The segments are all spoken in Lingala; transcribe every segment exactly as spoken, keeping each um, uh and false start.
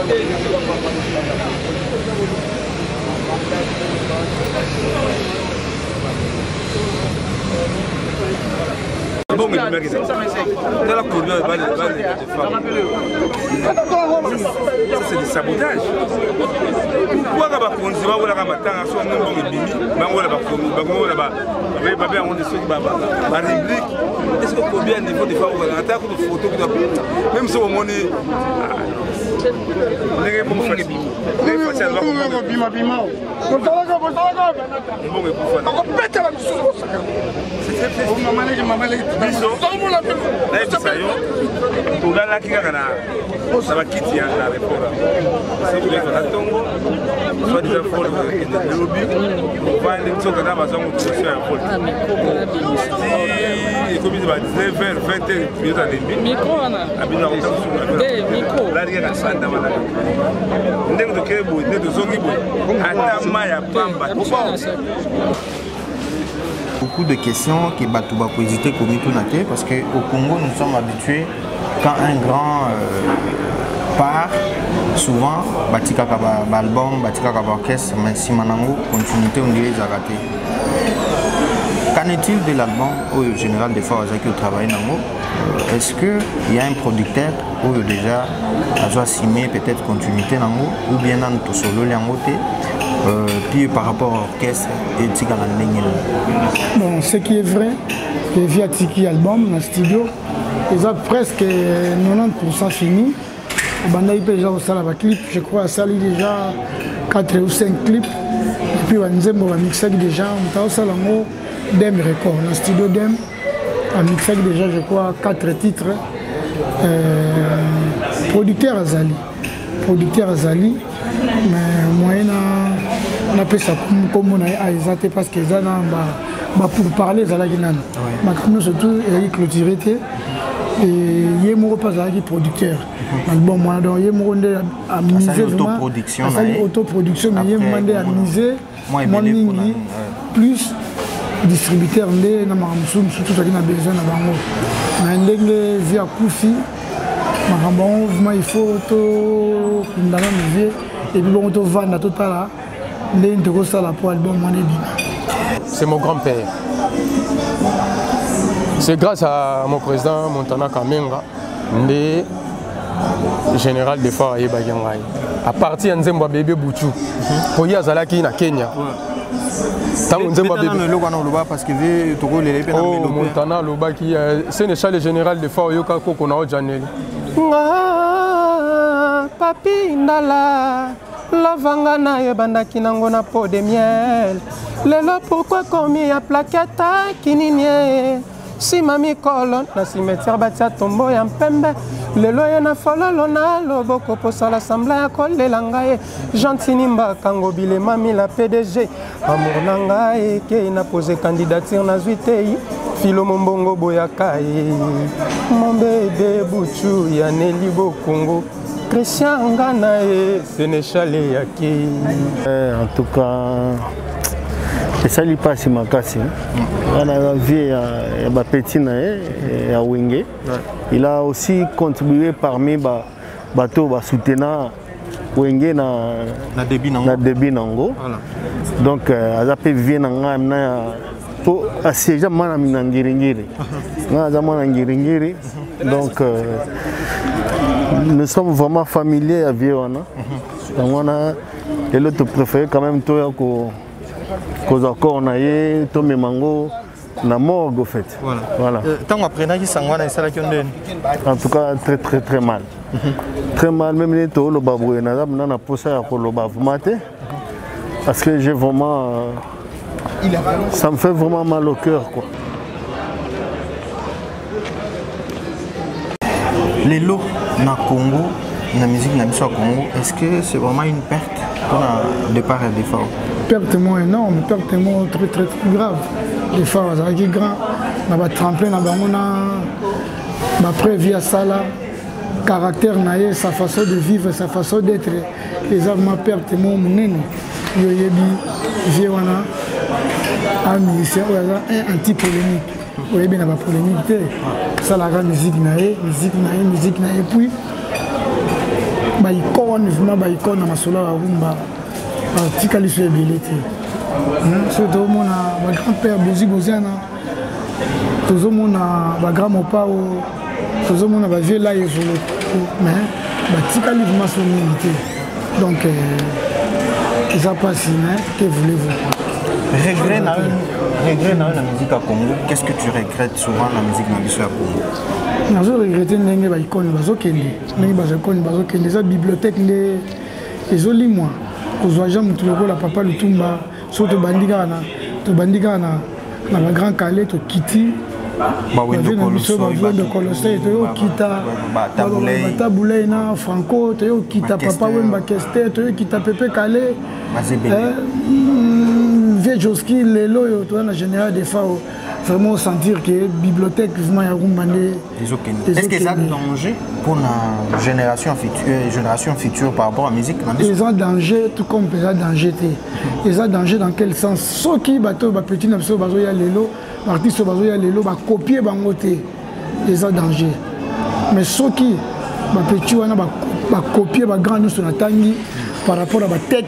Bon, mais le mec est dans la couleur, ça c'est du sabotage. Pourquoi on va prendre ça, on va la matin, on va bon et bimi, on va la on va la on on descend la rubrique. Est-ce que combien de fois des fois on va attaquer une photo même si on monnaie les gars bon fait les facial va comme bima bima. On va la on va la bon et pour faire. On pète la chose ça. C'est c'est maman les maman les biso. Tout le monde la fait. Ça yo. Tout là là qui gana. Ça va quitter la réforme. C'est vous les faire tongo. Soit déjà faut le lobby. On va aller sur la maison où tu fais un vol. Si comme il va dix-neuf heures vingt minutes à demi. Micro ana. Abina on sur la. Eh micro. Là rien à ça dans la. Ndenge de kebo, ndenge de zongi bo. Ata maya pamba. Beaucoup de questions qui Batouba peut hésiter pour nous parce qu'au Congo nous sommes habitués quand un grand euh, part souvent Batika Kaba album, Batika Kaba orchestre, mais si Manango continuité on dirait raté. Qu'en est-il de l'album au général des fois au travail Nango? Est-ce qu'il y a un producteur où déjà a assimé peut-être continuité Nango ou bien dans tout solo l'angoté? Euh, puis par rapport à l'orchestre et Tika bon, ce qui est vrai, que via Tiki album, dans le studio, ils ont presque quatre-vingt-dix pour cent fini. On a déjà au salon clip, je crois, ça déjà quatre ou cinq clips. Et puis on a mixé déjà, on a au salon Dem Record, dans le studio Dem, on a mixé déjà, je crois, quatre titres. Euh, producteur Azali, producteur Azali, mais moyen on appelle ça comme on a exaté parce que ça pour parler ça là qui nan mais surtout il clôturé et il est mort pas qui producteur bon moi donc il est mort à miser autoproduction autoproduction mais il est demandé à miser moins plus distributeur ndé na makamsum surtout ça qui a besoin na bango mais ndenge via Koufi makambo il faut to ndana miser et puis bon to vendre total là. C'est mon grand-père. C'est grâce à mon président Montana Kamenga, le général de Fara Yebagangai. À partir de Nzemba Bébé Bouchou, pour y aller à Kenya. Oh, Montana Loba qui est sénéchal général de Fara Yoka Kokonao Janel. Papi Ndala. La vangana e bandaki nango na pot de miel. Lelo pourquoi commis à plaquette kininié. Si mami kolon na cimetière batia tombo ya mpembe. Lelo ya na fololo na loboko posa l'assemblée ya kolela ngai. Gentini mbakango bile mami la P D G. Amour na ngai ke na posé candidature na zuitei. Filo mombongo boyakai. Mon bébé Bouchou ya Nelly Bokongo. Christian Ngana et Sénéchal Yaki. En tout cas, ça ne pas si ma casse. On a vu à Bapetina et à Wenge. Il a aussi contribué parmi les bateaux soutenant Wenge na débit Nango. Donc, il a pu venir pour assiéger à Minangiringiri. Donc, nous sommes vraiment familiers à Viona. Donc on a et l'autre préféré quand même toi qu'aux accords on a eu Tomé Mango na morgue au fait. Voilà. Voilà. Tant après na qui sangwana ça la kionde. En tout cas très très très mal. Très mal même les to le babou na na na posa ko le bavu maté. Parce que j'ai vraiment euh, ça me fait vraiment mal au cœur quoi. Les lots na Congo, la musique na Congo, est-ce que c'est vraiment une perte pour le départ et l'effort? Perte moins énorme, perte moins très très très grave. L'effort est grand, on va tremper dans la après via ça là, caractère naïe, sa façon de vivre, sa façon d'être, les armes perte moins nene. Yo yebi viwana un musicien un anti-polémique. Oui, bien la polémique, ça la musique naïe, musique naïe, musique naïe, puis baicone vraiment baicone na masolo ya rumba batikali so ebele te so tozomona bagrand père bozi boziana tozomona bagrand mopao tozomona bavie la ezolo mais batikali vraiment so mingi te donc eza mpasi mais que voulez-vous. Regret na regret na la musique à Congo. Qu'est-ce que tu regrettes souvent la musique na biso ya Congo? Nazo regretter ndenge baikone bazokende ndenge bazokende bazokende eza bibliothèque nde ezolimwa kozwa ja mutu lokola Papa Lutumba so tobandika na tobandika na na ba grand Calais to kiti bawendo koloso bawendo koloso to kita batabulei na Franco to kita Papa Wemba Keste to kita Pepe Calais vieux Joski lelo yo to na général des Fao vraiment sentir que bibliothèque vraiment ya rumbande. Est-ce que ça a danger pour la génération future génération future par rapport à la musique? Ils ont danger tout comme ils ont danger. Ils ont danger dans quel sens? Ceux qui bateau ba petit na so bazo ya lelo, artiste bazo ya lelo ba copier bangote. Ils ont danger. Mais ceux qui ba petit wana ba copier ba grand nous sur la tangi par rapport à ba texte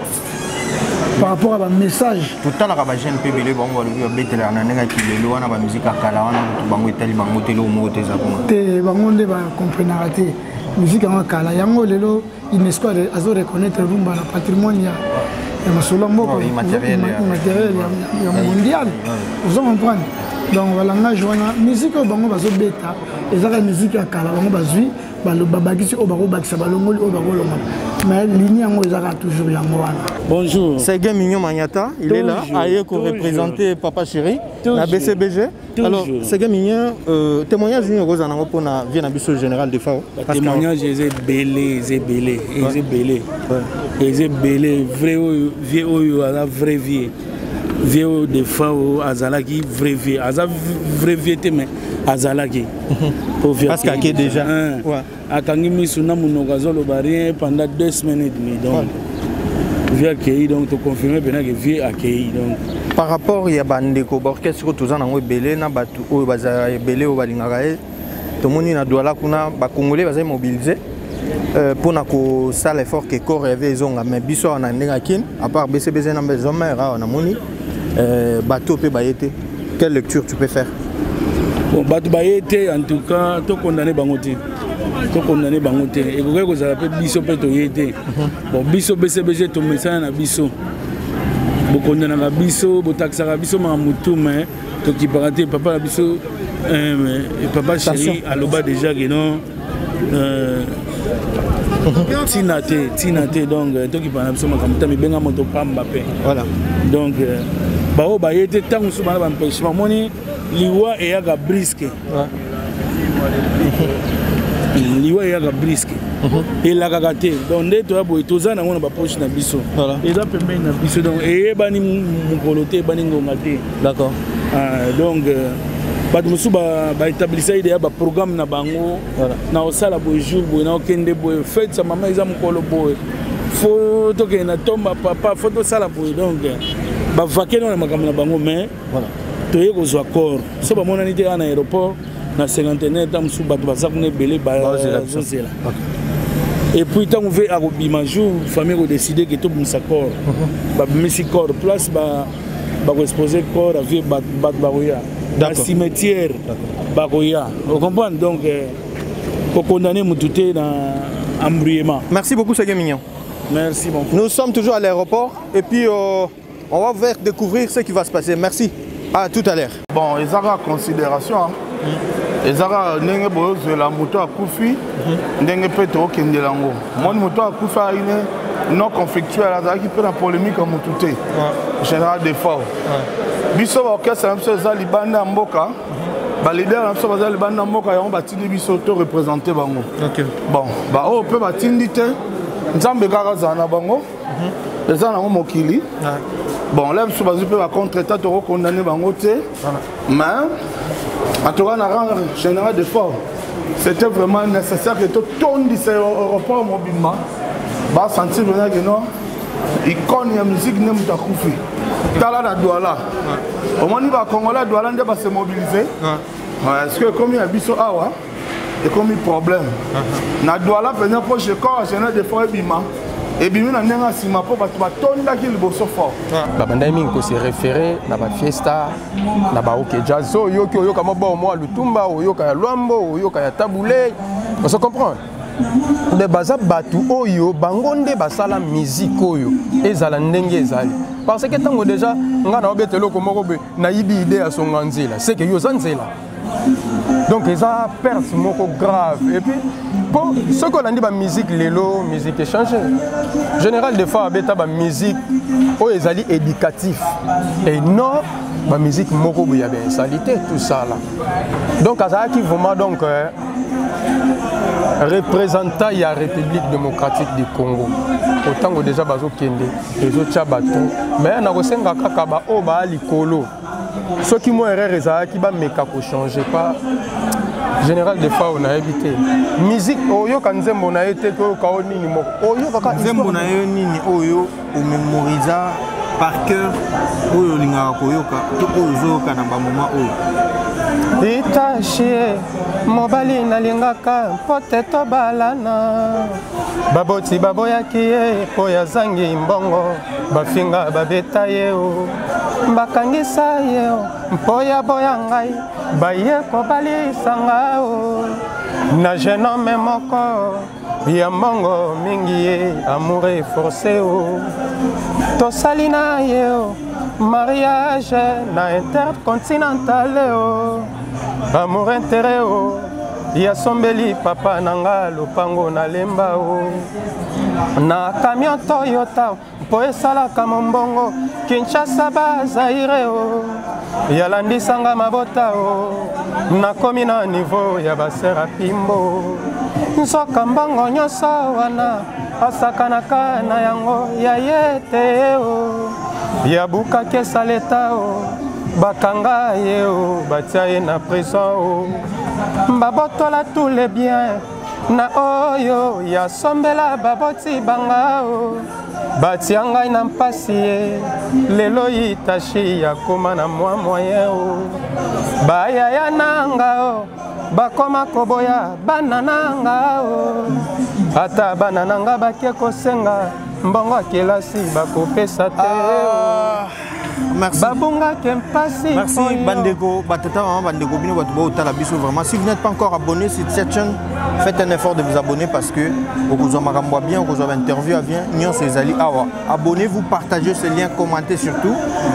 par rapport à un message. Tout à l'heure, les jeunes peuvent aller voir le bétel en année qui est loin dans la musique à Kalawana, bango itali bango telo mo te zakonga. Te bango ne va comprendre raté. Musique en Kala, yango lelo UNESCO azo reconnaître rumba la patrimoine ya ya masolo mboko matériel matériel ya mondial. Vous comprenez? Donc voilà nga joana musique bango bazo beta, ezaka musique ya Kala bango bazui balo babakisi o baro bakisa balongoli o baro longa. Mais ligne yango ezaka toujours yango wana. Bonjour. C'est Guy Mignon Magnata, il toujours, est là, ailleurs pour représenter Papa Chéri, la B C B G. Toujours. Alors, c'est Guy Mignon, euh, témoignage d'une rose en Europe pour la Bisso général de F A O. Témoignage, c'est belé, c'est belé, c'est belé. C'est belé, vrai, vieux, à la vraie vie. Vieux de F A O, Azalaki, vraie vie. Azal vraie vie, mais Azalaki. Parce qu'il y a déjà. À Kangimi, Sunamou, Gazolo Barien pendant deux semaines et demie. Donc, vieux accueilli, donc tu confirmes que vieux accueilli. Par rapport à Bandeko, qu'est-ce que tu as dans le belé, na batu, au bazar belé, au balingarae, tout le monde na douala kuna, ba Congolais va se mobiliser pour na ko sale effort que corps avait zonga, mais biso na nengakin, à part B C B Z na besoin ra na moni, bateau peut bailler. Quelle lecture tu peux faire? Bon, bateau bailler, en tout cas, tu condamné bangoté. To condamné bangote et ko ko za pe biso pe to yete bon biso B C B G to message na biso bo condamné na biso bo taxera biso ma mutu mais to ki paraté papa na biso euh Papa Chéri aloba déjà que non euh tinate tinate donc to ki paraté biso ma kamta mi benga moto pamba pe voilà donc ba o ba yete tangu so ba empêchement moni liwa e ya ga brisque liwa ya ga brisque et la gagate donc nde to abo tozana ngona ba poche na biso et là pembeni na biso donc et bani mukolote bani ngomate d'accord ah donc ba musu ba ba établissé ide ya ba programme na bango na osala bo jour bo na okende bo fête sa mama iza mukolo bo photo ke na tomba papa photo sala bo donc ba vakeno na makambo na bango mais voilà to yeko zo accord so ba mona ni te na aéroport na cinquantenaire tam sous bato bazakune belé ba zozela et puis tant on veut à bima jour famille a décidé que tout bon s'accord ba misi corps place ba ba exposer corps avec bat bat baroya dans cimetière baroya vous comprenez donc pour condamner mututé dans embrouillement. Merci beaucoup Guy Mignon. Merci mon frère. Nous sommes toujours à l'aéroport et puis euh, on va faire découvrir ce qui va se passer. Merci. À tout à l'heure. Bon, ils ont la considération. Ils ont la moto à Koufi, ils ont pétro qui est lango. Mon moto à Koufi a une non conflictuelle, qui peut la polémique à Moutouté, général de F A O. Biso orchestre, c'est ça, Liban Mboka. Les leaders, c'est Liban Mboka, ils ont bâti des biso représentés. Bon, bah, on peut bâtir des thés. Nous avons des garazana bango. Les gens ont mokili. Bon, là, je suis pas contre-état, tu as condamné Bangote. Mais, en tout cas, le général de F A O, c'était vraiment nécessaire que tout le monde de l'aéroport mobilement va sentir que non, il connaît la musique, il pas Koufi. Tala la Douala. Au moment où les Congolais Douala va se mobiliser, parce que comme il y a Bisso Awa, et comme un problème. Na douala venir pour chez corps, je n'ai des fois bima. Et bien na nenga sima pour ba tonda ki liboso fort. Ba banda mingi ko se référer na ba fiesta, na ba OK jazz yo ki oyoka mabo mo lutumba, oyoka ya lwambo, oyoka ya taboulé. On se comprend. De baza batu oyo bangonde basala musique oyo ezala ndenge ezali. Parce que tango déjà nga na obetelo ko moko be na yibi idée à son nzela, c'est que yo zanzela. Donc ils ont perdu moko grave et puis pour ce qu'on a dit la musique lelo musique échangée général des fois beta ba musique o ezali éducatif et non la musique moko ya ben salité tout ça là donc ça qui vraiment donc euh, représentant la République démocratique du Congo autant que déjà bazo kende les autres bateau mais na kosenga kaka ba o ba likolo ceux qui m'ont erreur qui va me changer pas général des fois on a évité musique oyo kanzembo na été ko ka nini mo oyo kaka nzembo na yo nini oyo o mémoriser par cœur oyo linga ko yoka to oyo ka na ba moment oyo itache mobali nalingaka pote to balana baboti baboyaki ye po ya zangi mbongo bafinga babeta ye o bakangisa ye o mpo ya boya ngai baye kobalisa o na jeune homme moko ya mbongo mingi ye amour forcé o tosali na ye o mariage na intercontinental o amour intérêt o ya sombeli papa nanga lopango na lemba o na camion Toyota po esalaka mombongo Kinshasa Zaire o yalandisanga mabota o nakomi na niveau ya basera pimbo nsoka mbongo nyonso wana asakanaka na yango ya yete o yabukaki esaleta o bakanga ye o batia ye na prison o babotola tous les biens na oyo ya sombela baboti banga o batia ngai na mpasi ye lelo itashi ya koma na mwa moyen o bayaya nanga o bakoma koboya bana nanga o ata bana nanga bakie kosenga mbongo akelasi bakopesa te o merci. Merci Bandeko, Batata, Bandeko, Bino, Batouba, Talabiso, vraiment. Si vous n'êtes pas encore abonné sur cette chaîne, faites un effort de vous abonner parce que vous avez bien, vous avez interview, bien, Nyon Césali, Awa. Abonnez-vous, partagez ce lien, commentez surtout.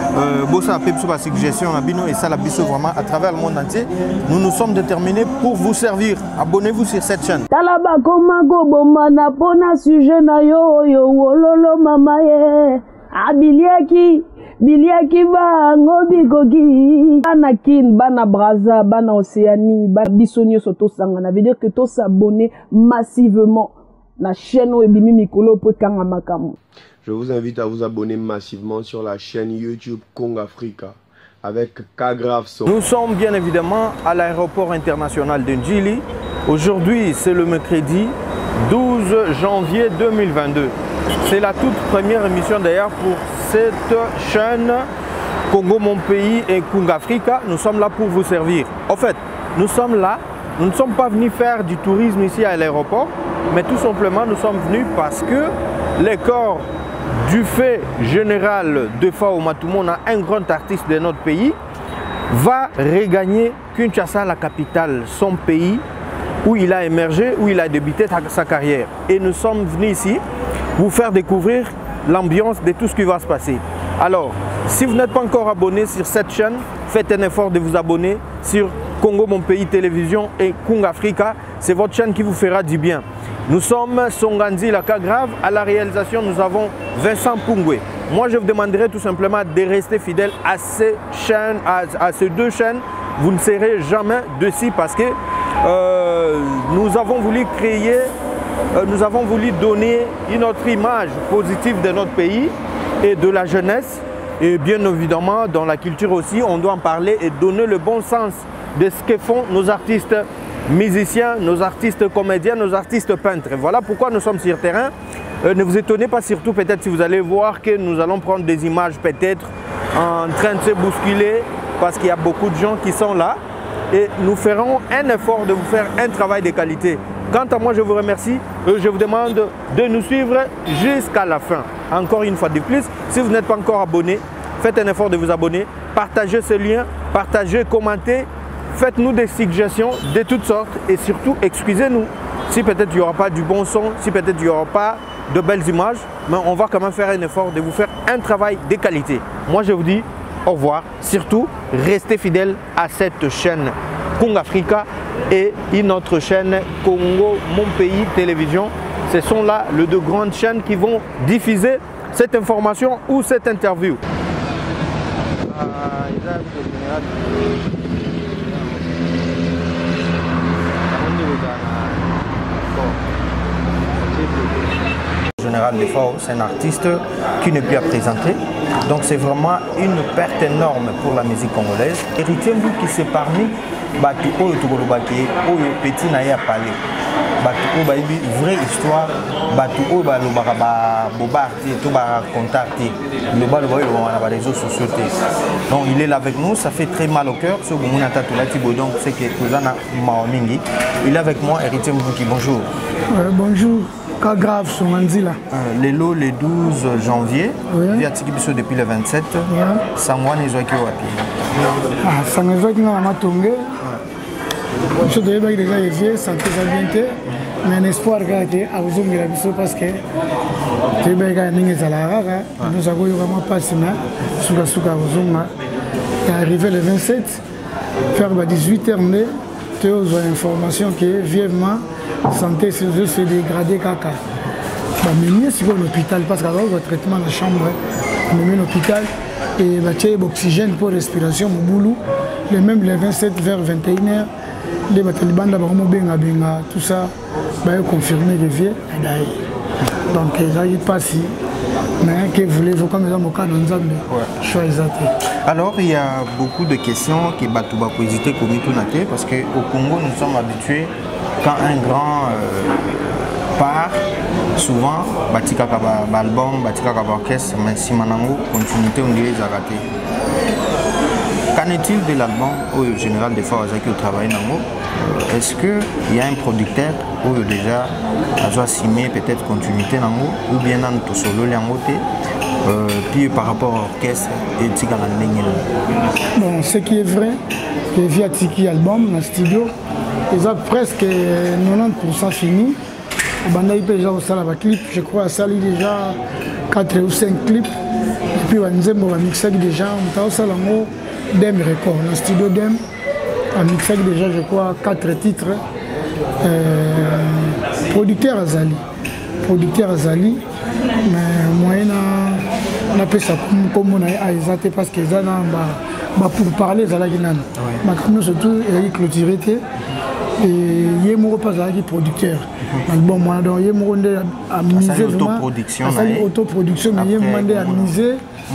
Bossa Pepso, la suggestion, Abino et Salabiso, vraiment, à travers le monde entier. Nous nous sommes déterminés pour vous servir. Abonnez-vous sur cette chaîne. Talaba Komago, Bomana, Pona, sujet, Nayo, Yo, Wololo, Mamaye, Abiliaki. Biliaki bango bigogi bana kin bana braza bana Océanie bana bisonio soto sangana veut dire que to s'abonner massivement na chaîne Webimi Mikolo pour kanga makamu. Je vous invite à vous abonner massivement sur la chaîne YouTube Congafrica avec K-Grave Son. Nous sommes bien évidemment à l'aéroport international de Njili. Aujourd'hui, c'est le mercredi douze janvier deux mille vingt-deux. C'est la toute première émission d'ailleurs pour cette chaîne Congo Mon Pays et Congafrica. Nous sommes là pour vous servir. En fait, nous sommes là, nous ne sommes pas venus faire du tourisme ici à l'aéroport, mais tout simplement nous sommes venus parce que les corps du fait général de Fao Matoumon, un grand artiste de notre pays, va regagner Kinshasa, la capitale, son pays, où il a émergé, où il a débuté sa carrière. Et nous sommes venus ici vous faire découvrir l'ambiance de tout ce qui va se passer. Alors, si vous n'êtes pas encore abonné sur cette chaîne, faites un effort de vous abonner sur Congo Mon Pays Télévision et Congafrica. C'est votre chaîne qui vous fera du bien. Nous sommes Songanzi la K-Grave. À la réalisation, nous avons Vincent Pungwe. Moi, je vous demanderai tout simplement de rester fidèle à ces chaînes, à, à ces deux chaînes. Vous ne serez jamais dessus parce que euh, nous avons voulu créer, euh, nous avons voulu donner une autre image positive de notre pays et de la jeunesse. Et bien évidemment, dans la culture aussi, on doit en parler et donner le bon sens de ce que font nos artistes musiciens, nos artistes comédiens, nos artistes peintres. Voilà pourquoi nous sommes sur terrain. Euh, ne vous étonnez pas, surtout peut-être si vous allez voir que nous allons prendre des images peut-être en train de se bousculer parce qu'il y a beaucoup de gens qui sont là. et nous ferons un effort de vous faire un travail de qualité. Quant à moi, je vous remercie. Je vous demande de nous suivre jusqu'à la fin. Encore une fois de plus, si vous n'êtes pas encore abonné, faites un effort de vous abonner. Partagez ce lien, partagez, commentez. Faites-nous des suggestions de toutes sortes et surtout, excusez-nous si peut-être il n'y aura pas du bon son, si peut-être il n'y aura pas de belles images, mais on va quand même faire un effort de vous faire un travail de qualité. Moi, je vous dis au revoir. Surtout, restez fidèles à cette chaîne Congo Africa et une autre chaîne Congo Mon Pays Télévision. Ce sont là les deux grandes chaînes qui vont diffuser cette information ou cette interview. Général Defao, c'est un artiste qui n'est plus à présenter. Donc c'est vraiment une perte énorme pour la musique congolaise. Héritier Mbou qui c'est parmi Batu Oyo Tugolobaki, Oyo Petit Naye à parler. Batu Oyo une vraie histoire. Batu Oyo Balobara Bobarti, tout ba contacté. Le bal voyez le réseaux sociaux. Donc il est là avec nous, ça fait très mal au cœur. Ce Goumouna Tatulati Bodon, c'est que Kouzana Maomingi. Il est avec moi, Héritier Mbouki, bonjour. Euh, bonjour. Cas grave sur Manzila. Euh, les lots le douze janvier, via Tikibiso depuis le vingt-sept, Sangwan et Zoaki Wapi. Ah, Sangwan qui n'a pas tombé. Je devais pas déjà élevé, santé ça bien, mais un espoir qu'il y a à vous la biso parce que tu es bien gagné à la rare, nous avons vraiment pas si mal, souka souka vous est arrivé le vingt-sept, faire dix-huit heures, tu as une information qui est vivement. Santé, c'est juste dégradé caca. Mais mieux c'est l'hôpital parce qu'avant le traitement de la chambre, on met l'hôpital et il y a l'oxygène pour respiration au boulot. Les mêmes les vingt-sept vers vingt et une heures, les talibans d'abord tout ça, bah confirmé les vieux. Donc ça y passe. Mais que voulez-vous comme ça mon cas dans Zambie. Choisir. Alors il y a beaucoup de questions qui battent pour hésiter comme tout naté parce que au Congo nous sommes habitués. Quand un grand euh, part, souvent, batika kaba album, batika kaba orchestre, mais si manango continuité on dirait zaraté. Qu'en est-il de l'album au général des fois qui travaille nango? Est-ce qu'il y a un producteur où déjà a signé peut-être continuité nango ou bien dans tout solo nango euh, puis par rapport à l'orchestre et tika bon, ce qui est vrai, que via Tiki album dans le studio. Ils ont presque quatre-vingt-dix pour cent fini. Il y a déjà un clip, je crois, ça déjà quatre ou cinq clips. Et puis, on a mixé déjà, on a fait Dem Record, dans le studio Dem. On a mixé déjà, je crois, quatre titres. Euh, producteur Azali. Producteur Azali. Mais moi, on a fait ça comme on a exalté parce que ça, pour parler, ça a été surtout, il y a clôturé. Et il y a un producteur. Bon, moi, il y a un misé autoproduction. Autoproduction, mais il y a un misé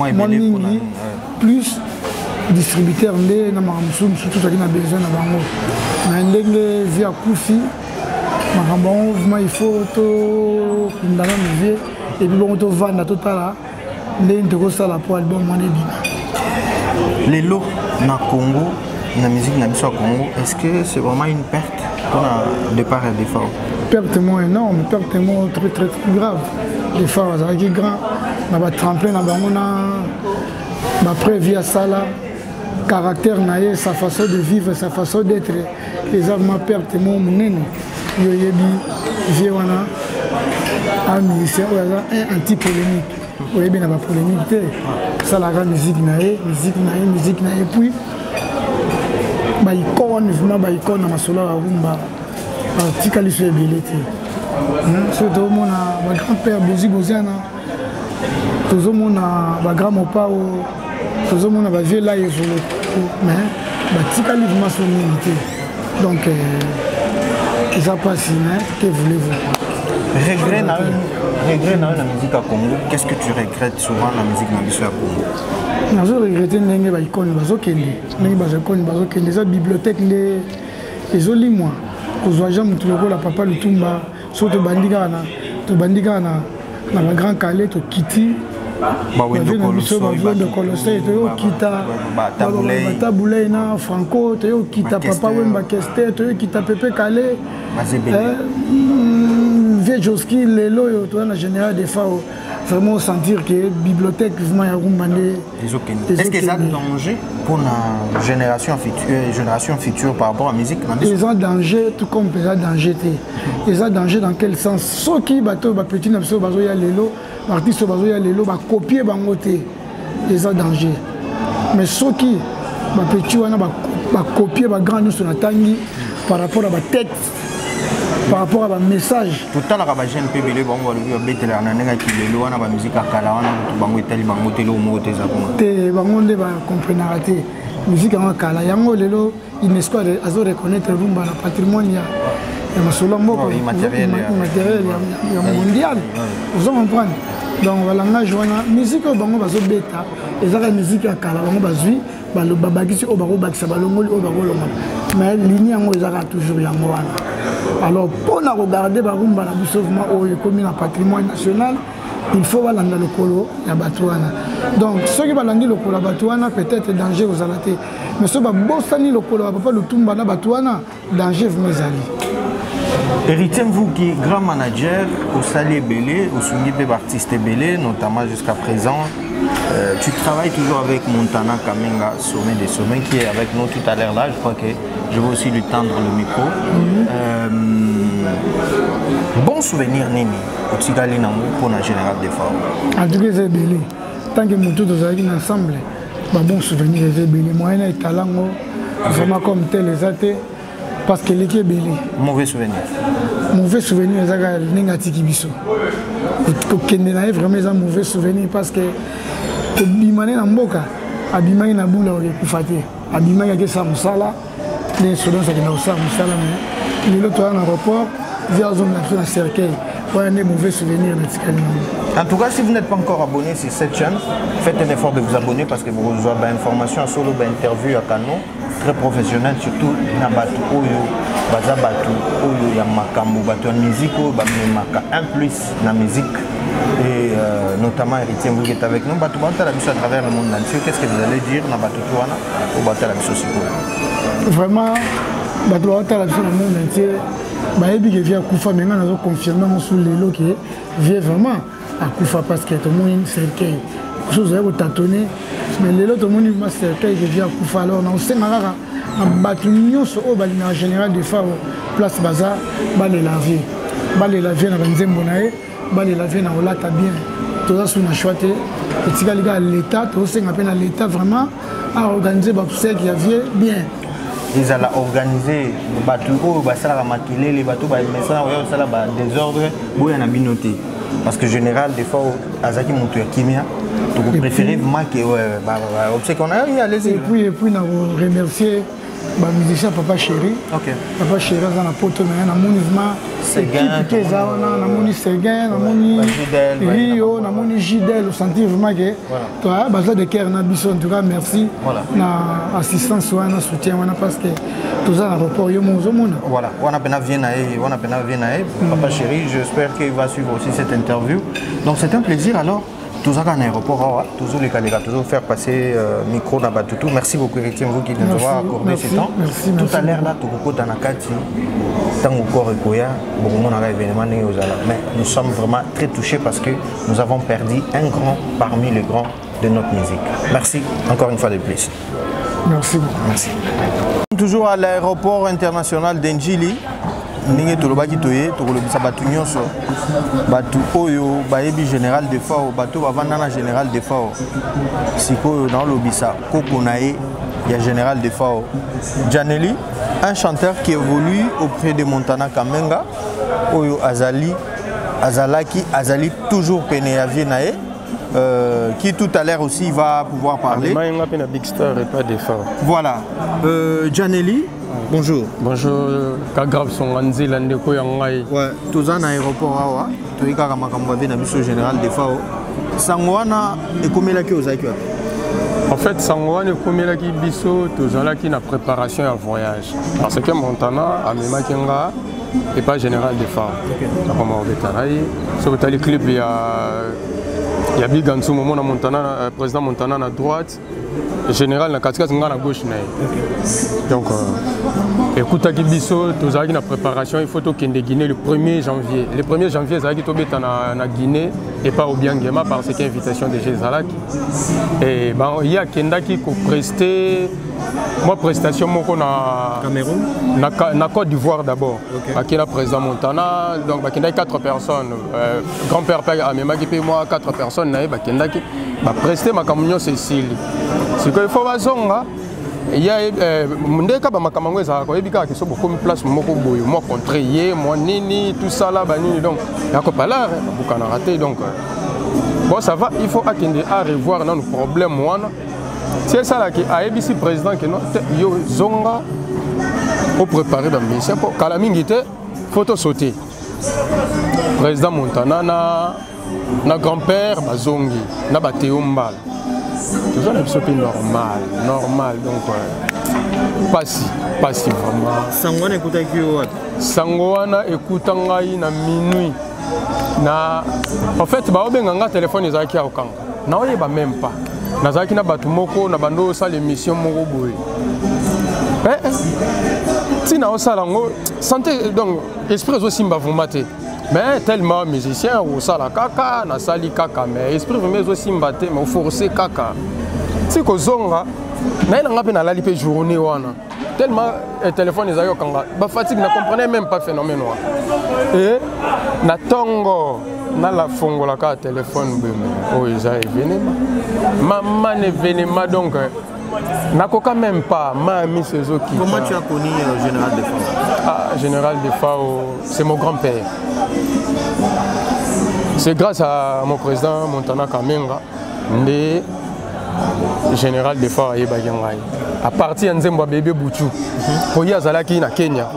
plus distributeur. Il y a surtout ça qui a besoin de il y a via Koufi. Il faut tout et puis on te vend tout à l'album. Les lots dans le Congo, la musique dans le Congo, est-ce que c'est vraiment une perte pour le départ et des fois? Perte moins énorme, perte moins très très très grave. Des fois, c'est grand, on va tremper dans le après via ça là, caractère naïe, sa façon de vivre, sa façon d'être, les armes perte moins nene. Il y a des un musicien un anti-polémique. Il y a une polémique. Ça la musique naïe, musique naïe, musique naïe, puis bah icône vraiment bah icône na masolo ya rumba tikali sur abilité surtout mon ma grand-père Bozi Boziana toujours mon ba grand mopa o toujours mon ba vieux là ezolo mais bah tikali vraiment sur abilité donc ça passe mais que voulez-vous regret na regret na la musique à Congo. Qu'est-ce que tu regrettes souvent la musique na biso ya Congo? Je regrette ndenge ba icône bazokende ndenge bazokende bazokende za bibliothèque nde ezoli moi kozwa jamu tuloko la papa Lutumba surtout bandika na to bandika na na ba grand Calais to Kiti biso bavendo kolosei toyokita batabulei na franco toyokita papa wemba keste toyokita pepe kale vie joski lelo oyo toza na général des fao vraiment sentir que bibliothèque vraiment ya rumba nde est-ce que eza danger pour la génération future génération future par rapport à la musique eza danger tout comme eza danger te eza danger dans quel sens soki bato bapetit na biso bazoya lelo baartiste oyo bazoya lelo bakopie bango te eza danger mais soki bapetit wana bakopie bagrand nyonso na tangi par rapport à batexte par rapport à un message. Tout à l'heure, les jeunes peuvent aller voir le bétel en année qui est loin, la musique à Kalawana, bango tel bango tel au mot des abonnés. Te bango ne va comprendre rater. Musique en Kala, yango lelo, UNESCO a zo reconnaître rumba la patrimoine ya ya masolo mboko immatériel ya mondial. Vous comprenez? Donc voilà nga joana musique bango bazo beta, ezaka musique à Kala bango bazui, balo babakisi o baro bakisa balongoli o baro longa. Mais ligne yango ezaka toujours yango wana. Alors, pour regarder le mouvement comme un patrimoine national, il faut aller dans le colo et Batouana. Donc, ceux qui vont aller dans le colo Batouana, peut-être danger aux alatés. Mais ceux qui vont le colo papa le Tumba Batouana, danger vous allez. Héritier, vous qui est grand manager au Salé Belé, au Sungi de artiste Belé, notamment jusqu'à présent, euh, tu travailles toujours avec Montana Kamenga, sommet des sommets, qui est avec nous tout à l'heure là. Je crois que je vais aussi lui tendre le micro. Mm-hmm. euh, bon souvenir, Nini, au Tigali Namou pour la générale des Fao. En tout cas, c'est Belé. Tant que nous tous ensemble, bon souvenir, c'est Belé. Moi, je suis talent, vraiment comme tel les athées. Parce que l'équipe est belé. Mauvais souvenir. Mauvais souvenir, c'est négatif. Il vraiment un mauvais souvenir parce que Bimane na mboka, Abimane na boula ou kufate. Abimane ke sa musala, les soldats qui na sa musala mais les autres en aéroport, ils ont zone na cercueil. Ouais, un mauvais souvenir de Tikali. En tout cas, si vous n'êtes pas encore abonné sur cette chaîne, faites un effort de vous abonner parce que vous aurez des informations solo, des interviews à Kano. Très professionnel, surtout na batu oyo baza batu oyo ya makambo batu ya musique oyo bamemaka un plus na musique et euh, notamment Héritier vous qui est avec nous batu bata la biso à travers le monde entier. Qu'est-ce que vous allez dire na batu tuana ou bata la biso siko vraiment batu bata la biso na monde entier ba yebi que via kufa menga nazo confirmer mon sous lelo que vient vraiment à kufa parce que tout le monde c'est que chose à tâtonner. Mais les autres, tout le monde qui vient à Koufa, alors on sait que en général des fois, place Baza, va les laver. Va les laver dans un bonnet, va les laver dans l'Olata bien. Tout ça, c'est chouette. Et si l'État, tout ça, l'État vraiment a organisé tout ça qui avait bien. Ils ont organisé les bateaux, les maquillés, les bateaux, les désordres, pour y binoté. Parce que général, des fois, Azaki monte à Kimia. Vous préférez marquer, ouais, bah, bah, qu'on a eu, allez-y. Et puis, et puis, nous remercier le musicien Papa Chéri. Okay. Papa Chéri, dans la pote, dans le mouvement, Séguin, dans le Séguin, dans le Rio, dans le Gidel, au sentir vraiment que tu as besoin de cœur, en tout cas, merci. Voilà. Assistance, on soutien, parce que tout ça, l'aéroport, il y a mon zone. Voilà, on a peine à venir, on a peine à venir. Papa Chéri, j'espère qu'il va suivre aussi cette interview. Donc, c'est un plaisir alors. Tout ça en aéroport, toujours les caméras, toujours faire passer le euh, micro dans Batoutou. Merci beaucoup, Héritier, vous qui nous avez accordé ce temps. Merci, tout merci. À l'heure, là, tout le monde dans la carte, tant encore écoya, beaucoup de monde a événement. Mais nous sommes vraiment très touchés parce que nous avons perdu un grand parmi les grands de notre musique. Merci encore une fois de plus. Merci beaucoup. Merci. Toujours à l'aéroport international d'Enjili. Ninge tolobaki toye tokolobisa batu nyonso batu oyo bayebi général de Fao batu bavanda na général de Fao sikoyo na lobisa koko nae ya général de Fao Janeli, un chanteur qui évolue auprès de Montana Kamenga oyo azali azalaki azali toujours pene ya vie nae euh, qui tout à l'heure aussi va pouvoir parler. Big Star et pas des Fao. Voilà, euh, Janeli. Bonjour. Bonjour, Kagraf Songanzi, l'Andeko Yangai. Ouais, tous en aéroport, awa. Tu es carrément comme vous na biso général de Fao. Sangwana et comme la qui aux accueille. En fait, Sangwana et comme la qui biso, tous en là qui na préparation à voyage. Parce que Montana, à Mema Kenga, et pas général de Fao. Comment on veut travailler. Sur le clip, il y a Il y a Bigansu Momo Montana, président Montana à droite, général na Katika Zinga à gauche. Donc, euh, écoute, Akibiso, tu as une préparation, il faut que de Guinée le premier janvier. Le premier janvier, tu as en Guinée et pas au Biangema parce qu'il y a invitation de Gézalak. Et ben, il y a Kenda qui a presté, moi, prestation na Cameroun, na Côte d'Ivoire d'abord. Qui est le président Montana, donc il y a quatre personnes. Euh, grand-père Amema qui paye moi quatre personnes, il y a presté ma camion Cécile. C'est qu'il faut bazonga. Il y a des cas où il y a beaucoup de place, moi contré, moi nini, tout ça là, donc il y a pas là, beaucoup de raté. Donc bon, ça va, il faut attendre à revoir nos problèmes. C'est ça là qui a A B C président qui nous zonga pour préparer la mission. Pour Kalamingite, photo sauter. Président Montana, na grand-père Bazongi, na Bateombal. Toujours un peu normal, normal, donc euh, pas si, pas si vraiment. Sangwana écoute qui est Sangwana écoute ngai na minuit. Na, en fait, ba obenganga téléphone ezaki akanga. Na oyeba même pas. Nazaki na batu moko na bando sa l'émission moko boy. Eh, si na osala ngo santé donc esprit zo simba vomate. Mais tellement musicien ou ça la kaka na sali kaka mais esprit vraiment aussi mbaté mais forcer kaka si ko zonga na ina ngapi na lali pe journée wana tellement le téléphone les ayo kanga ba fatigue na comprenait même pas phénomène wa et na tongo na la fongo la ka téléphone beme oh ils a événement maman événement donc nakoka même pas ma ami Sezoki. Comment tu as connu euh, Général Defao? Ah, Général Defao, c'est mon grand-père. C'est grâce à mon président Montana Kamenga, le Général Defao a été à partir de Nzemba Bébé Bouchou, pour y aller à Kenya.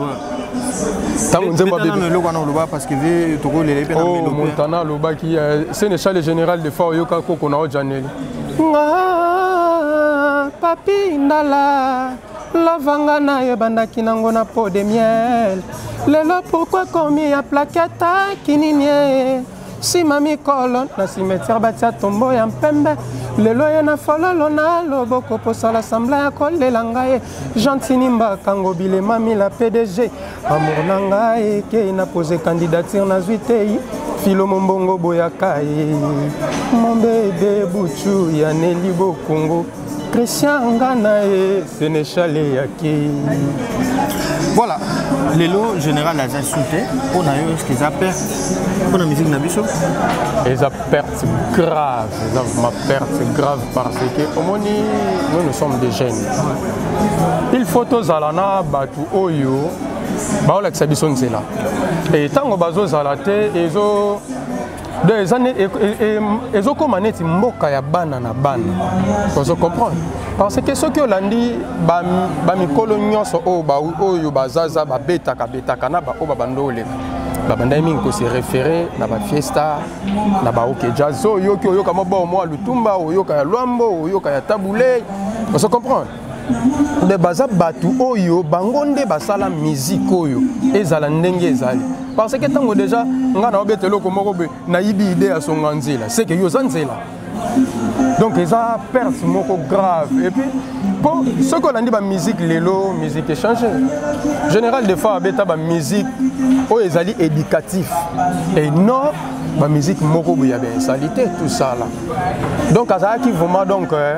Parce que oh, Montana Loba qui c'est le Général Defao Yoka Kokona Janel. Papi ndala lavanga na yebanda kinango na pot de miel lelo pourquoi commis à plaquette kininye si mami kolon na cimetière batia tombo ya mpembe lelo ye na fololo na loboko posa l'assemblée ya kolela ngai Gentinimba kango bile mami la P D G amour na ngai ke na posé candidature na zuitei Filo Mombongo Boyakaye mon bébé Bouchou ya Nelly Bokongo Christian Nganae Sénéchal Yaki. Voilà, l'élo général a insulté. On a eu ce qu'ils appellent pour la musique Nabiso. Ils ont perte grave, ils ont ma perte grave parce que au moins nous nous sommes des jeunes. Il faut tous alana batu oyo, baola exhibition c'est là. Et tant que bazo zalate, ils ont des années et ont commandé mboka ya bana na bana. Vous comprenez? Parce que ce que l'andi ba ba mikolo nyonso o ba oyo bazaza ba beta ka beta kana ba o ba bandole. Ba bandai mingi ko se référer na ba fiesta na ba OK jazz yo ki oyo ka mo mo lutumba oyo ka lwambo oyo ka ya tabule. Vous comprenez? De baza batu oyo bangonde basala musique oyo ezala ndenge ezali. Parce que tango déjà nga na obetelo ko moko be na yibi idée à son nzela c'est que yo zanzela donc ils ont perte moko grave et puis pour ce qu'on a dit ba musique lelo musique échangée Général Defao abeta ba musique o ezali éducatif et non ba musique moko ya ben salité tout ça là donc azala qui vraiment donc euh,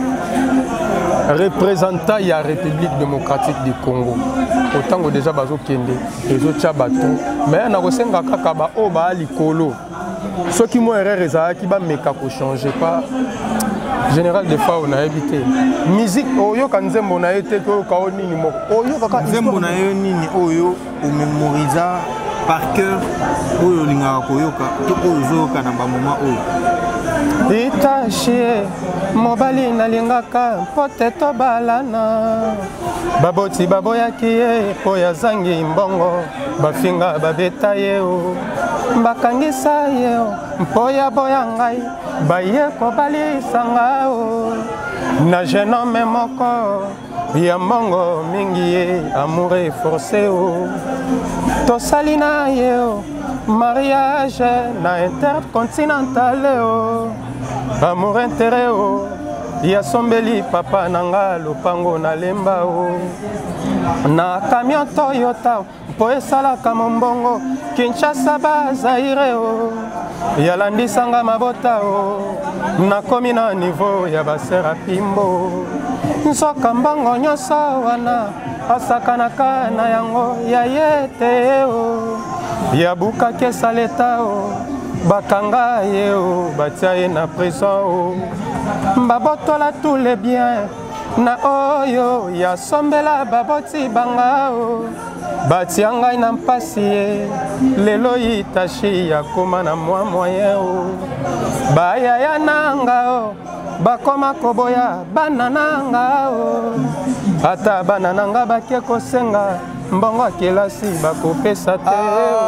représentant de la République démocratique du Congo. Autant que déjà bazo kende, les autres bateau. Mais na kosenga kaka ba o ba likolo. Ceux qui m'ont erreur ezala qui ba meka ko changer pas. Général Defao na habité. Musique oyo kanzembo na été to ka onini mo. Oyo kaka nzembo na yo nini oyo o mémoriser par cœur oyo linga ko yoka to oyo ka na ba moment oyo. Itaché mobali nalingaka pote tobalana baboti baboyaki ye po yazangi mbongo bafinga babeta ye o bakangisa ye o mpo ya boya ngai baye kobalisa nga o na jeune homme moko ya mbongo mingi ye amour forcé o tosali na ye o mariage na intercontinental o amour intérêt o ya sombeli papa nanga lopango na lemba o na camion Toyota po esalaka mombongo Kinshasa Bazaire o yalandisanga mabota o nakomi na niveau ya basera pimbo nsoka mbongo nyonso wana asakanaka na yango ya yete o yabukaki esaleta o bakanga ye o batia ye na prison o babotola tous les biens na oyo yasombela baboti banga o batia ngai na mpasi ye lelo itashi yakoma na mwa moyen o bayaya nanga o bakoma koboya bana nanga o ata bana nanga bakie kosenga mbongo akelasi bakopesa te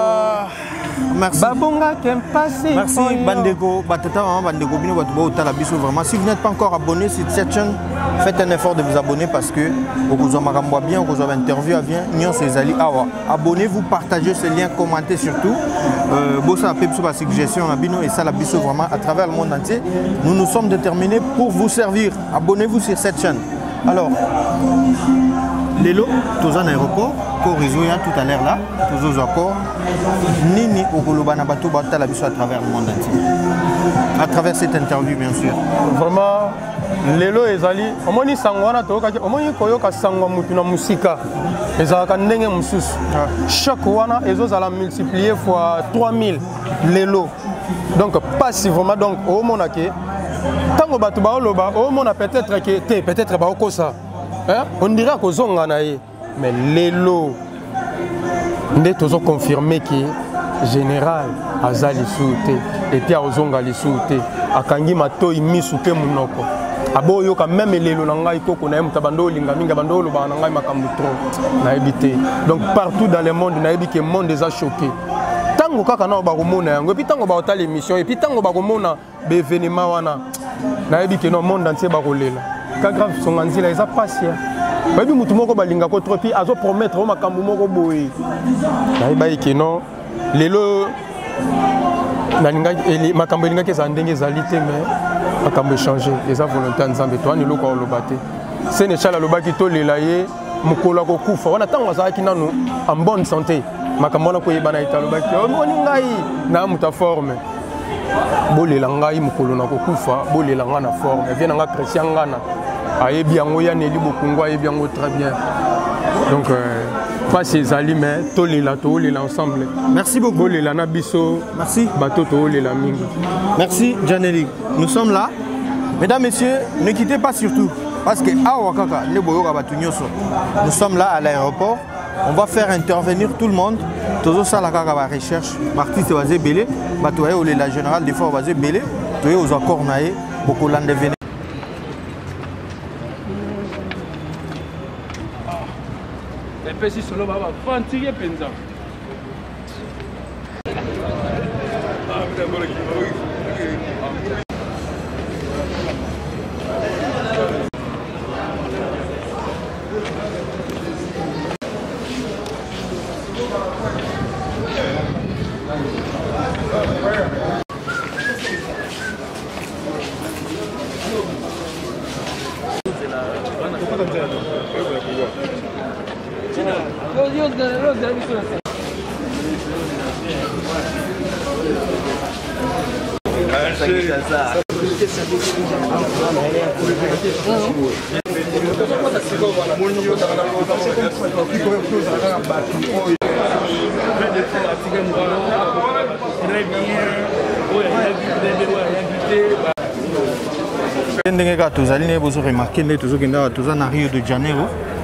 Merci. Merci Bandeko, Batata, Bandeko, Bino, Batouba, Bisso, vraiment. Si vous n'êtes pas encore abonné sur cette chaîne, faites un effort de vous abonner parce que vous avez bien, vous avez interview à bien, Nyon Césali. Abonnez-vous, partagez ce lien, commentez surtout. Bossa Pepso, la suggestion, Bino et ça, la Bisso, vraiment, à travers le monde entier. Nous nous sommes déterminés pour vous servir. Abonnez-vous sur cette chaîne. Alors, Lelo, tous en aéroport, Korizoya tout à l'heure là, tous aux accords, Nini Okolobana Bato Bata la biso à travers le monde entier. À travers cette interview, bien sûr. Vraiment, Lelo ezali, omoni sangwana to kaki, omoni koyoka sangwa mutu na musika. Ezalaka ndenge mususu. Chaque wana ezozala multiplier fois trois mille Lelo. Donc passivement donc au monake. Tango bato ba oloba, au mona peut-être que te peut-être ba okosa. Hein? On dirait que zonga nae, mais Lelo, nous avons confirmé que général azali soute et puis azonga li soute akangi mato imisuke munoko aboyo ka même Lelo nanga ikoko na mutabando linga minga bando lo bana ngai makambu trop na ebité. Donc partout dans le monde na ebiki monde déjà choqué. Tango kaka na ba komona yango et puis tango ba otala émission et puis tango ba komona be événement wana na ebiki no monde entier ba kolela. Grave son anzila eza passia babi mutu moko balinga ko trop puis azo promettre o makambu moko boye na ibai kino lelo nalinga makambu linga ke za ndenge ezali te mais makambu changer eza volonté nzambe to ani loko olobate sene chala lobaki to lela ye mukolo ko kufa wana tango azaki nanu en bonne santé makambu na ko yebana italobaki o moni ngai na muta forme bolela ngai mukolo na ko kufa bolela nga na forme vient nga chrétien ngana aye bien ngoya neli bokungo aye bien très bien. Donc euh, pas ces amis mais to lela to lela ensemble. Merci beaucoup lela na biso. Merci bato to lela mingi. Merci Janely. Nous sommes là. Mesdames, messieurs, ne quittez pas surtout parce que à Wakaka le boyoka batu nyoso. Nous sommes là à l'aéroport. On va faire intervenir tout le monde. Tozo sala kaka ba recherche. Artiste bazé belé, bato aye lela général des fois bazé belé, to aux accords naé beaucoup lande venir. Pesi solo baba fantiye penza. Ndenge ka tozali ne bozo remarquer ne tozo kenda toza na Rio de Janeiro.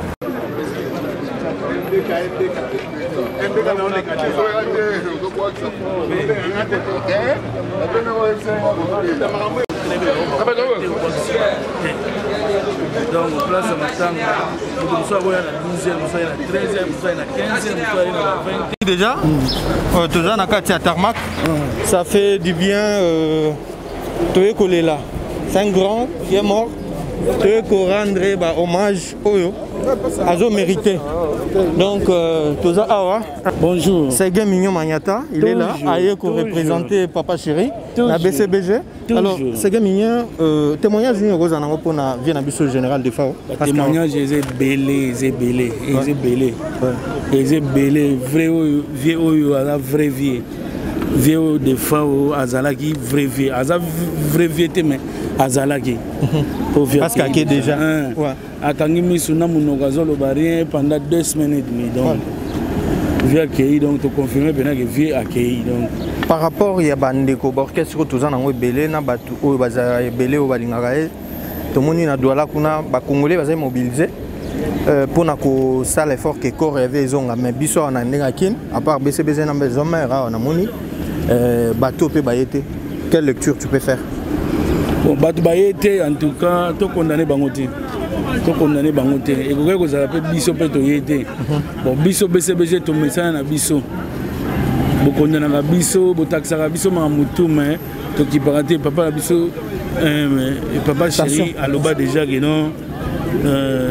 Donc place à Matanga, nous sommes à la douzième, nous sommes à la treizième, nous sommes à la quinzième, nous sommes à la vingtième. Déjà, euh, toza na kati ya tarmac, ça fait du bien euh, Toye Kolela. C'est un grand qui est mort. Toye ko rendre ba hommage oyo Azo mérité. Donc, euh, Toza Awa. Bonjour. C'est Guy Mignon Magnata. Il toujours, est là. Aïe, pour représenter Papa Chéri. La B C B G. Toujours. Alors, c'est Guy Mignon. Euh, témoignage d'une rose en Europe pour la vie de général de F A O. Témoignage, c'est belé, c'est belé. C'est belé. C'est belé. Vrai, vieux, la vraie vie. Vieux de F A O, Azalaki, vraie vie. Azal, vraie vie, mais Azalaki. Parce qu'il y a déjà. À Kangimi, Suna Mounogazol, pendant deux semaines et demie. Donc, vieux accueilli, donc, tu confirmes bien que vieux accueilli. Par rapport, il y a des orchestres qui sont belé, na batu o baza belé o balingarae. Tout le monde na douala kuna ba congolais baza mobilisé pour na ko sala effort que corps avait zonga mais biso na ndinga kin à part B C B Z na besoin ra na moni bateau pe bayete. Quelle lecture tu peux faire? Bon, bateau bayete en tout cas, to condamné bangoté. To condamné bangoté. Et ko ko za pe biso pe to yete. Bon, biso B C B Z to message na biso. Bokondana na biso, botaxaka biso ma mutu mais to ki paraté papa la biso euh papa Chéri aloba déjà que non euh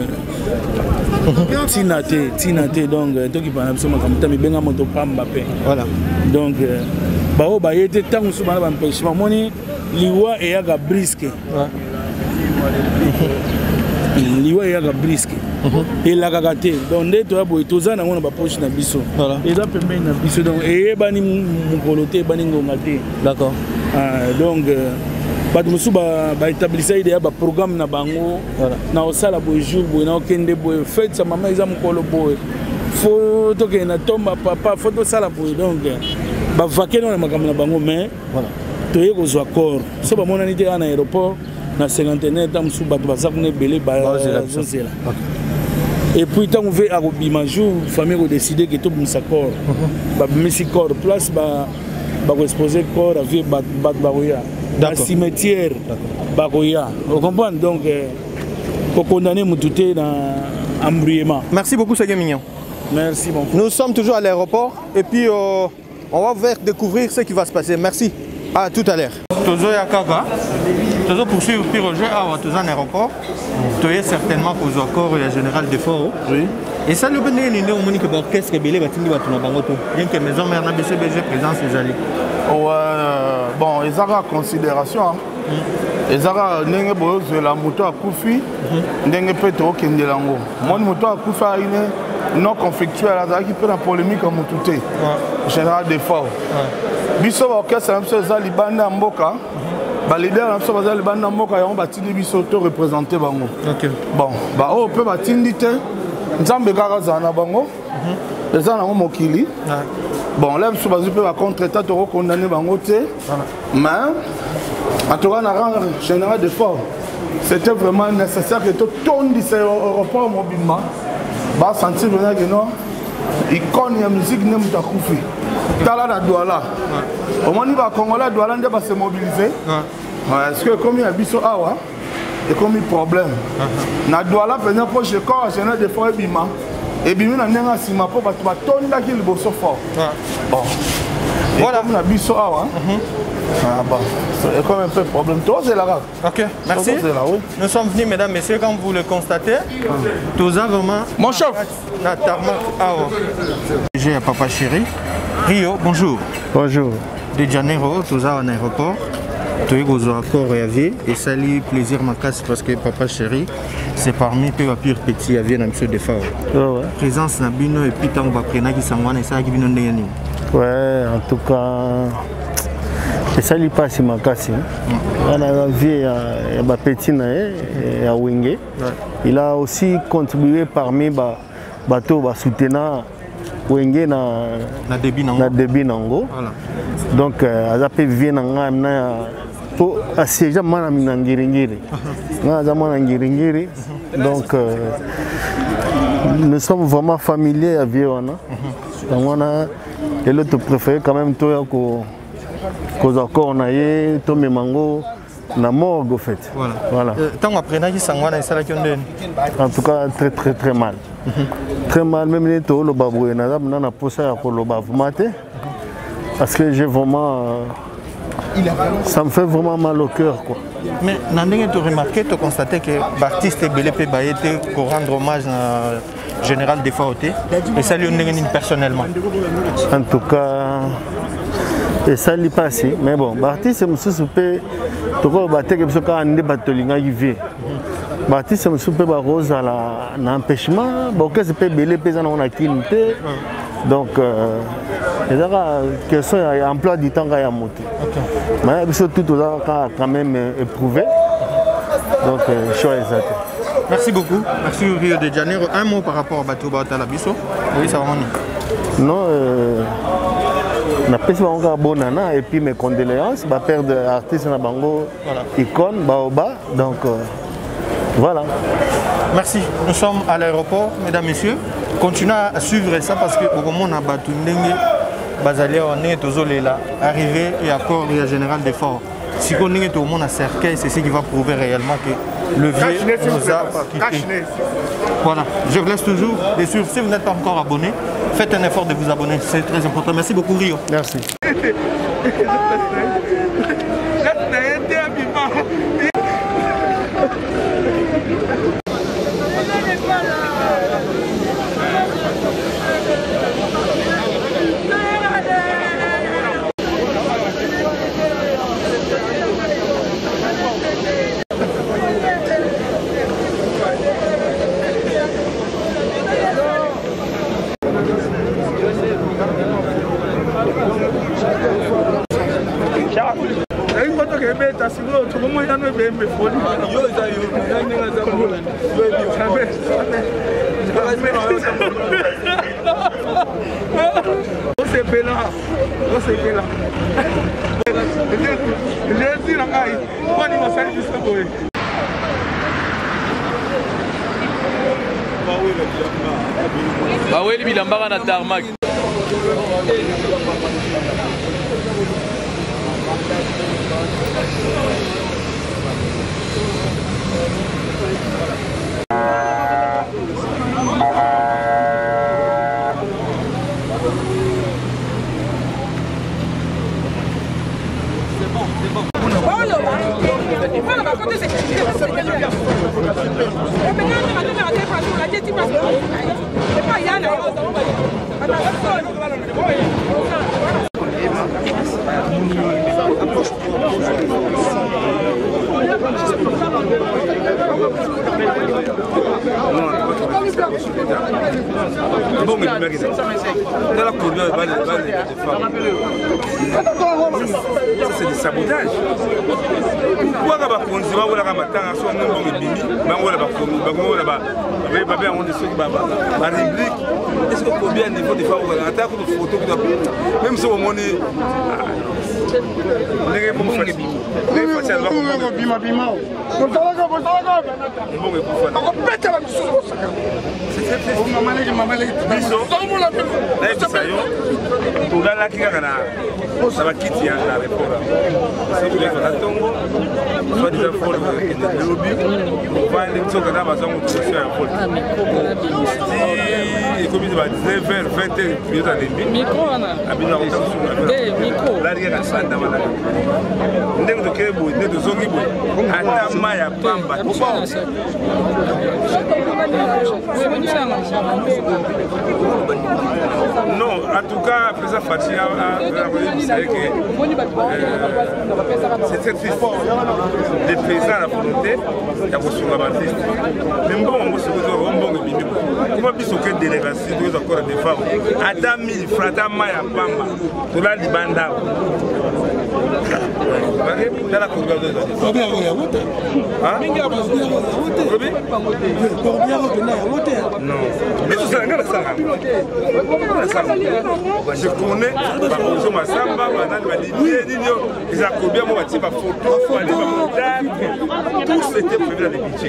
tinate tinate donc to ki paraté biso ma kamuta mi benga moto pamba pe. Voilà. Donc ba o ba yete tangu so ba empêchement moni liwa e ya ga brisque. Liwa ya ga brisque. Et la gagate donc dès toi boy toza na ngona ba poche na biso et là pembe na biso donc et bani mukolote bani ngomate d'accord donc ba musu ba ba établir idée ba programme na bango na osala boy jour boy na okende boy fête sa maman isa mukolo boy photo que na tomba papa photo sala boy donc ba vaquer na makambo na bango mais voilà to yeko zo accord so ba mona ni te na aéroport na cinquantenaire tam sous ba ba sakune belé ba zozela. Et puis tant on veut à Robima jour famille a décidé que tout le monde s'accorde. Bah messi corps place bah bah exposer corps avec bat bat baroya. Dans cimetière baroya. Vous comprenez donc pour condamner Moutouté dans embrouillement. Merci beaucoup Guy Mignon. Merci mon frère. Nous sommes toujours à l'aéroport et puis euh, on va faire découvrir ce qui va se passer. Merci. À tout à l'heure. Tozo Yakaka. Tozo poursuivre puis Roger à Tozo en aéroport. Tu es certainement pour le corps général de Foro. Oui. Et ça, le bon nez, on m'a dit que l'orchestre est belé, il va tourner bango tout. Bien que maison mère na B C B G présence les alliés. Ouais, bon, ils ont considération. Ils ont n'engé boyo la moto à Koufi, n'engé petro kendelango. Mon moto à Koufi a une non conflictuelle, là qui peut la polémique en Moutouté. Général de Foro. Biso orchestre la biso za libanda mboka. Ba leader la biso za libanda mboka ya on batindi biso to représenter bango. OK. Bon, ba o peut batindi te. Nzambe kaka za na bango. Eza na mokili. Bon, là biso bazu peut ba contre-état to condamner bango te. Mais en tout cas na rang général de Fort. C'était vraiment nécessaire que tout tourne ce aéroport mobilement. Ba sentir vraiment que non. Icône ya musique ne muta kufi. Tala la douala. Au moins, les Congolais doivent se mobiliser. Parce que comme il y a biso awa, et comme il y a problème. Na douala pendant que je corps général de fois bima et bima na nenga sima pour battre tonda qui le bosso fort. Bon. Voilà, on a biso awa. Ah bon, c'est quand même un peu problème. Toi c'est là. OK, merci. Nous sommes venus mesdames messieurs comme vous le constatez. Tous en vraiment mon chef. Na tarmac awa. J'ai Papa Chéri. Rio, bonjour. Bonjour. De Janeiro, tous en aéroport. Tu es aux accords et à vie. Et ça lui plaisir ma casse parce que Papa Chéri, c'est parmi peu à pire petit à vie dans M. Defao. Oh, ouais. Présence na bino et puis tant va prendre qui s'envoie et ça qui vient de nous. Ouais, en tout cas, et ça lui passe ma casse. On a vu à petit et à Wenge. Il a aussi contribué parmi les bateaux soutenant. Wenge na na débit nango na débit nango voilà. Donc aza pe vie nanga na po aseja mana minangirengire na aza mana ngirengire donc euh, nous sommes vraiment familiers à vie wana donc wana et l'autre préféré quand même to ya ko ko accord na ye to memango na morgue au fait voilà voilà euh, tant après na ki sangwana esala kyonde en tout cas très très très mal. Très mal, même les taux, le baboué, n'a pas poussé à le baboué parce que j'ai vraiment ça me fait vraiment mal au cœur, quoi. Mais Nandenge, tu as remarqué, tu as constaté que l'artiste est belé pe baïté pour rendre hommage au général des F A O T et ça lui a personnellement. En tout cas, et ça lui passe, mais bon, l'artiste c'est monsieur Soupé, tu vois, battre que ce qu'on a des batolinga qui vit. L'artiste c'est monsieur Soupé rose à l'empêchement, bon que c'est pas belé pe ça on a quitté, donc il y a une question d'emploi du temps qui a monté. Mais surtout tout ça quand même éprouvé, donc choix exact. Merci beaucoup. Merci Rio de Janeiro. Un mot par rapport à Bateau Batalabiso. Oui, ça va on Non, euh, on a fait encore bon nana et puis mes condoléances. Ma père d'artiste na bango, icône, baoba. Donc euh, voilà. Merci. Nous sommes à l'aéroport, mesdames, messieurs. Continuez à suivre ça parce que au moment où on a battu Bazalia, on est toujours là. Arrivé et accord et général d'effort. Si on est tout le monde à cercueil, c'est ce qui va prouver réellement que le vieux nous a quittés. Voilà, je vous laisse toujours. Et sûr, si vous n'êtes pas encore abonné, faites un effort de vous abonner, c'est très important. Merci beaucoup Rio. Merci. Baweli bilambaka na tarmac. Bon, mais le dans la couleur, c'est du sabotage. Pourquoi on va conduire on va matin à son nom de bimi, mais on va conduire là-bas. Mais babé on est sur la rubrique. Est-ce que combien de fois des fois on va attaquer une photo même si on monnaie ndenge mo fani ndenge fati alwa ko bima bima ko talaga ko talaga mo ngi ko fani ko peta ba misusu ko saka c'est c'est mama leki mama leki biso to mo la pe na bisayo to la la kinga kana ça va quitter la repora c'est que les tongo soit des infos de lobby on va aller sur kana ba zango sur un pôle et comme il va dix-neuf heures vingt minutes à demi micro ana abina ko sur micro la rien sanda wana ndenge to kebo ndenge to zongi bo ata maya pamba non en tout cas président Fatia a dit que c'est très triste de président la volonté ya kosunga l'artiste mais bon on se retrouve bon bon bimbi comment biso que délégation deux accords de femmes ata mille francs ata maya pamba to la libanda dans la cour de non, mais tout ça, je connais, je ma samba, ils ont combien moi tu vas photo, tout c'était prévu dans les budgets.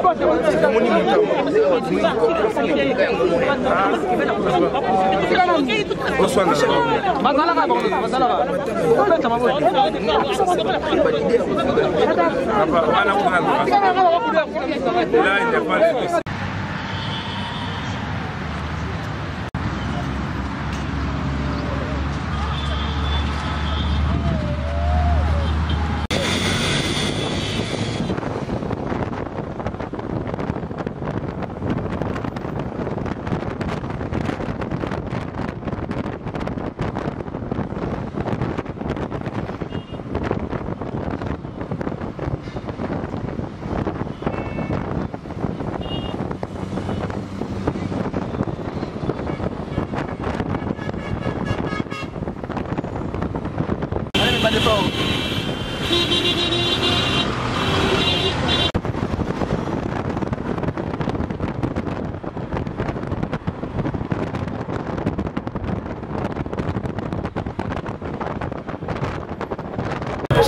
Là, il n'y a pas de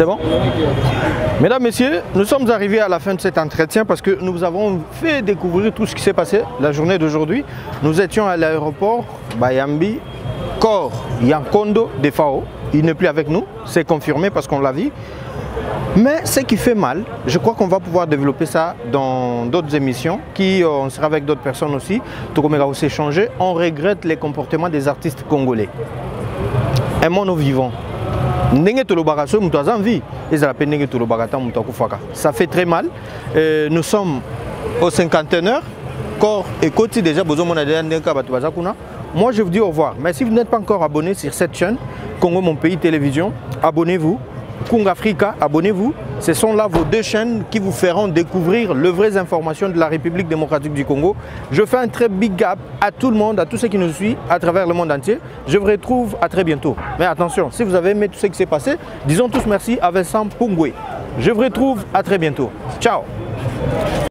C'est bon? Mesdames, Messieurs, nous sommes arrivés à la fin de cet entretien parce que nous avons fait découvrir tout ce qui s'est passé la journée d'aujourd'hui. Nous étions à l'aéroport Bayambi, Cor Yankondo de Fao. Il n'est plus avec nous, c'est confirmé parce qu'on l'a vu. Mais ce qui fait mal, je crois qu'on va pouvoir développer ça dans d'autres émissions, qui on sera avec d'autres personnes aussi. Tout comme on va aussi échanger, on regrette les comportements des artistes congolais. Aimons nos vivants. Ça fait très mal. Euh, nous sommes au cinquantenaire. Corps et côté déjà besoin de moi je vous dis au revoir. Mais si vous n'êtes pas encore abonné sur cette chaîne, Congo Mon Pays Télévision, abonnez-vous. Kung Africa, abonnez-vous. Ce sont là vos deux chaînes qui vous feront découvrir les vraies informations de la République démocratique du Congo. Je fais un très big up à tout le monde, à tous ceux qui nous suivent à travers le monde entier. Je vous retrouve à très bientôt. Mais attention, si vous avez aimé tout ce qui s'est passé, disons tous merci à Vincent Pungwe. Je vous retrouve à très bientôt. Ciao.